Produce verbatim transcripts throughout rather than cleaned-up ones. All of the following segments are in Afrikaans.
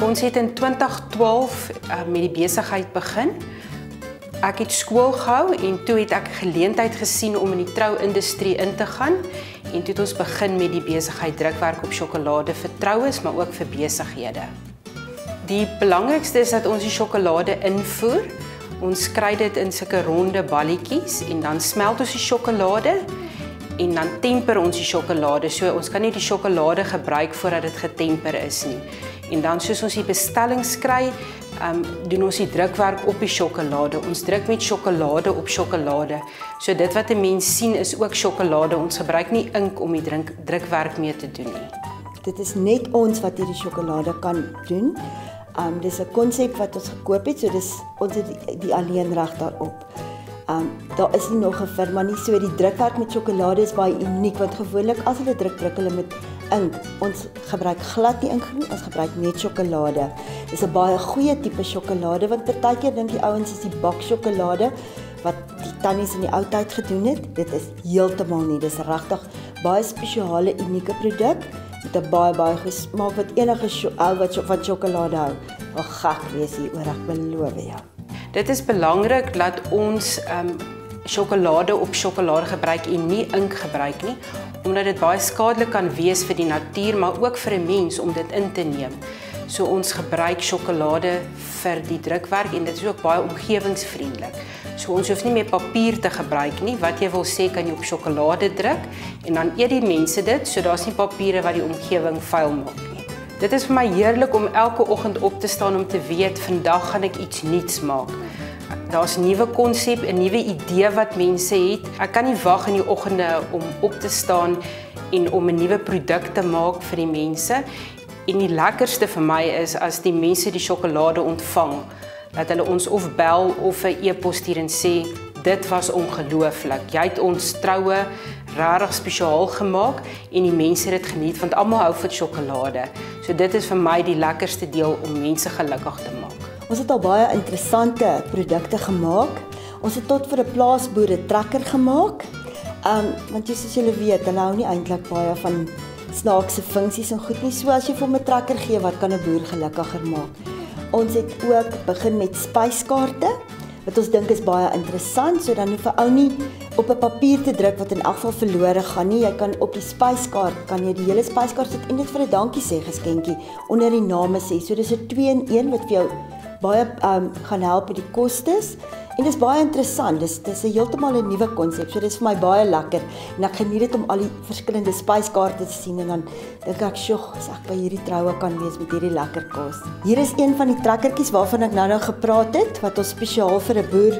ons het in twintig twaalf uh, met die besigheid begin. Ek het skool gehou en toe het ek geleentheid gesien om in die trouindustrie in te gaan. En toe het ons begin met die besigheid drukwerk op sjokolade vir troues, maar ook vir besighede. Die belangrikste is dat ons die sjokolade invoer. Ons kry dit in sulke ronde balletjies en dan smelt ons die sjokolade en dan temper ons die sjokolade. So ons kan nie die sjokolade gebruik voordat dit getemper is nie. En dan soos ons die bestellings kry, um, doen ons die drukwerk op die sjokolade. Ons druk met sjokolade op sjokolade. So dit wat 'n mens sien is ook sjokolade. Ons gebruik nie ink om die drink, drukwerk mee te doen nie. Dit is net ons wat hierdie sjokolade kan doen. Um, dis 'n konsep wat ons gekoop het, so dis ons het die, die alleen reg daarop. Um, daar is nie nog 'n firma nie, so die drukwerk met sjokolade is baie uniek, want gewoonlik as hulle druk, druk hulle met ink. Ons gebruik glad nie ink nie, ons gebruik net sjokolade. Dis 'n baie goeie tipe sjokolade, want partykeer dink die ouens is die baksjokolade wat die tannies in die ou tyd gedoen het. Dit is heeltemal nie, dis regtig baie spesiale, unieke produk met 'n baie baie goeie smaak wat enige ou wat van sjokolade hou wil gek wees hieroor, ek beloof jou. Dit is belangrik dat ons um, sjokolade op sjokolade gebruik en nie ink gebruik nie, omdat dit baie skadelik kan wees vir die natuur, maar ook vir 'n mens om dit in te neem. So ons gebruik sjokolade vir die drukwerk en dit is ook baie omgewingsvriendelik. So ons hoef nie meer papier te gebruik nie. Wat jy wil sê kan jy op sjokolade druk en dan eet die mense dit, so daar's nie papiere wat die omgewing vuil maak nie. Dit is vir my heerlik om elke oggend op te staan om te weet vandag gaan ek iets nuuts maak. Daar's 'n nuwe konsep, 'n nuwe idee wat mense het. Ek kan nie wag in die oggende om op te staan en om 'n nuwe produk te maak vir die mense. En die lekkerste vir my is as die mense die sjokolade ontvang, dat hulle ons of bel of 'n e-pos stuur en sê dit was ongelooflik. Jy het ons troue regtig spesiaal gemaak en die mense het dit geniet want almal hou van sjokolade. So dit is vir my die lekkerste deel om mense gelukkig te maak. Ons het al baie interessante produkte gemaak. Ons het tot vir 'n plaasboere trekker gemaak. Um want jy soos julle weet, hulle hou nie eintlik baie van snaakse funksies en goed nie. So as jy vir 'n trekker gee, wat kan 'n boer gelukkiger maak? Ons het ook begin met spyskaarte wat ons dink is baie interessant, so dan hoef 'n ou nie op 'n papier te druk wat in elk geval verlore gaan nie. Jy kan op die spyskaart kan jy die hele spyskaart sit en dit vir 'n dankie sê geskenkie onder die name sê. So dis 'n twee in een wat vir jou baie um, gaan help met die kostes. En dis baie interessant. Dis dis 'n heeltemal 'n nuwe konsep. So dis vir my baie lekker en ek geniet dit om al die verskillende spyskaarte te sien en dan dink ek, "Sjoe, as ek by hierdie troue kan wees met hierdie lekker kos." Hier is een van die trekkertjies waarvan ek nou-nou gepraat het wat ons spesiaal vir 'n boer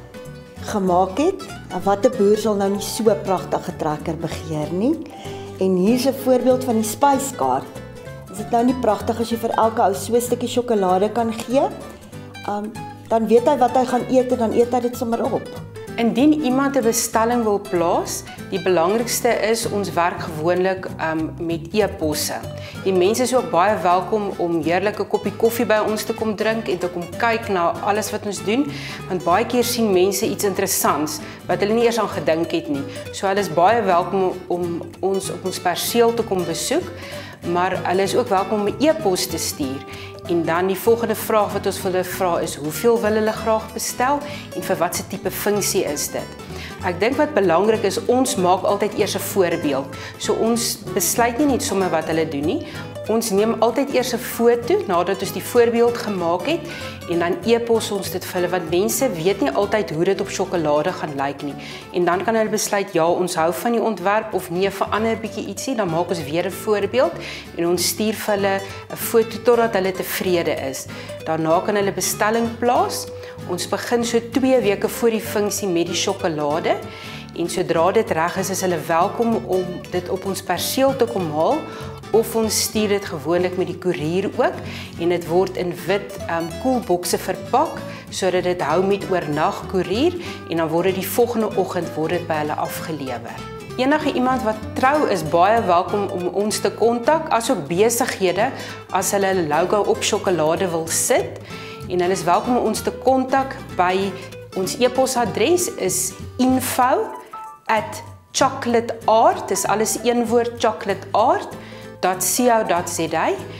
gemaak het. En wat 'n boer sal nou nie so 'n pragtige trekker begeer nie. En hier's 'n voorbeeld van die spyskaart. Is dit nou nie pragtig as jy vir elke ou so 'n stukkie sjokolade kan gee? Um dan weet hy wat hy gaan eet en dan eet hy dit sommer op. Indien iemand 'n bestelling wil plaas, die belangrikste is ons werk gewoonlik um, met e-posse. Die mense is ook baie welkom om heerlike koppie koffie by ons te kom drink en te kom kyk na alles wat ons doen, want baie keer sien mense iets interessants wat hulle nie eers aan gedink het nie. So hulle is baie welkom om ons op ons perseel te kom besoek, maar hulle is ook welkom om 'n e-pos te stuur. En dan die volgende vraag wat ons vir hulle vra is, hoeveel wil hulle graag bestel en vir watse tipe funksie is dit? Ek dink wat belangrik is, ons maak altyd eers 'n voorbeeld. So ons besluit nie net sommer wat hulle doen nie. Ons neem altyd eers 'n foto nadat ons die voorbeeld gemaak het en dan e-pos ons dit vir hulle, want mense weet nie altyd hoe dit op sjokolade gaan lyk nie. En dan kan hulle besluit, ja, ons hou van die ontwerp of nee, verander bietjie ietsie, dan maak ons weer 'n voorbeeld en ons stuur vir hulle 'n foto totdat hulle tevrede is. Daarna kan hulle bestelling plaas. Ons begin so twee weke voor die funksie met die sjokolade. En sodra dit reg is, is hulle welkom om dit op ons perseel te kom haal of ons stuur dit gewoonlik met die koerier ook en dit word in wit um, koelbokse verpak sodat dit hou met oornag koerier en dan word dit die volgende oggend word dit by hulle afgelewer. Enige iemand wat trou is baie welkom om ons te kontak, asook besighede as hulle 'n logo op sjokolade wil sit en hulle is welkom om ons te kontak by ons e-posadres is info at chocolateart, dis alles een woord chocolateart dot co dot za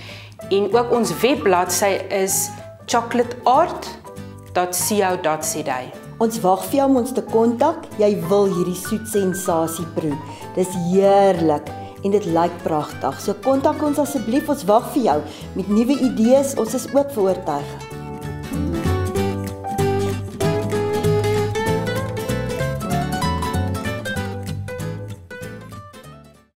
En ook ons webbladsy is chocolate art dot co dot za. Ons wag vir jou om ons te kontak. Jy wil hierdie soet sensasie proe. Dis heerlik en dit lyk pragtig. So kontak ons asseblief, ons wag vir jou met nuwe idees. Ons is ook vir oortuiging.